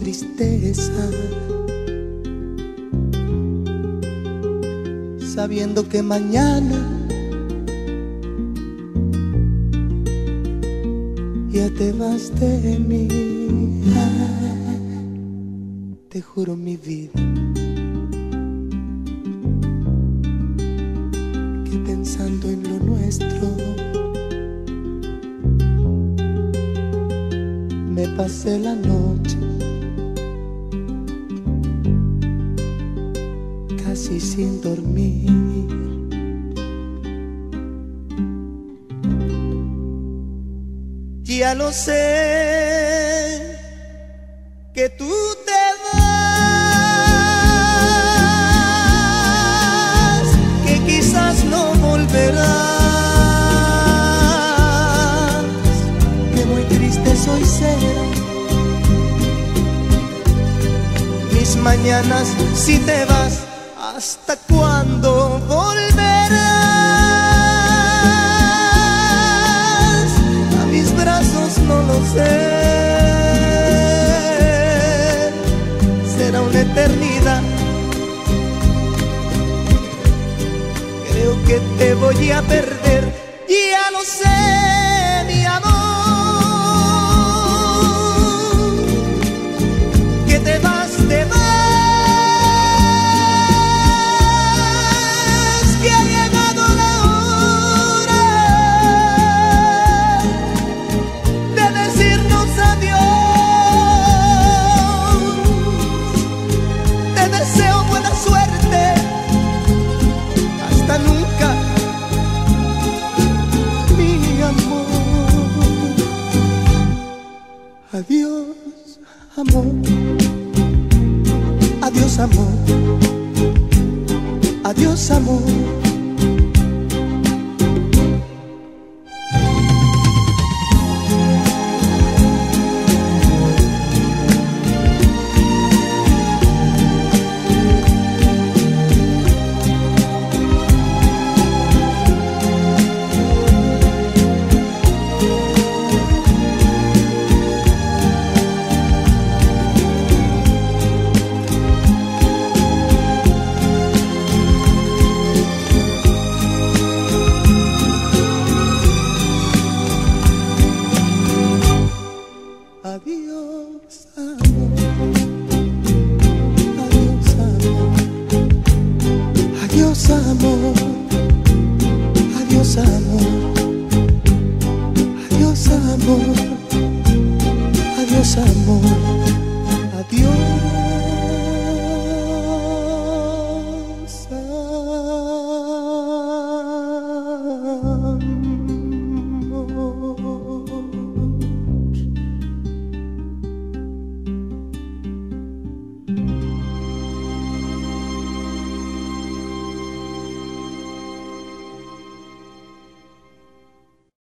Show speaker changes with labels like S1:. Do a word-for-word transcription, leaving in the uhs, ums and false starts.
S1: tristeza, sabiendo que mañana ya te vas de mí. Te juro mi vida que pensando en lo nuestro me pasé la noche casi sin dormir. Ya lo sé, que tú te vas, que quizás no volverás, que muy triste soy será mis mañanas si te vas. ¿Hasta cuándo volverás a mis brazos? No lo sé. Será una eternidad. Creo que te voy a perder. Ya lo sé, mi amor, que te vas, te vas. Adiós, amor, adiós, amor, adiós, amor. Adiós, amor, adiós, amor, adiós, amor, adiós, amor, adiós, amor, adiós, amor.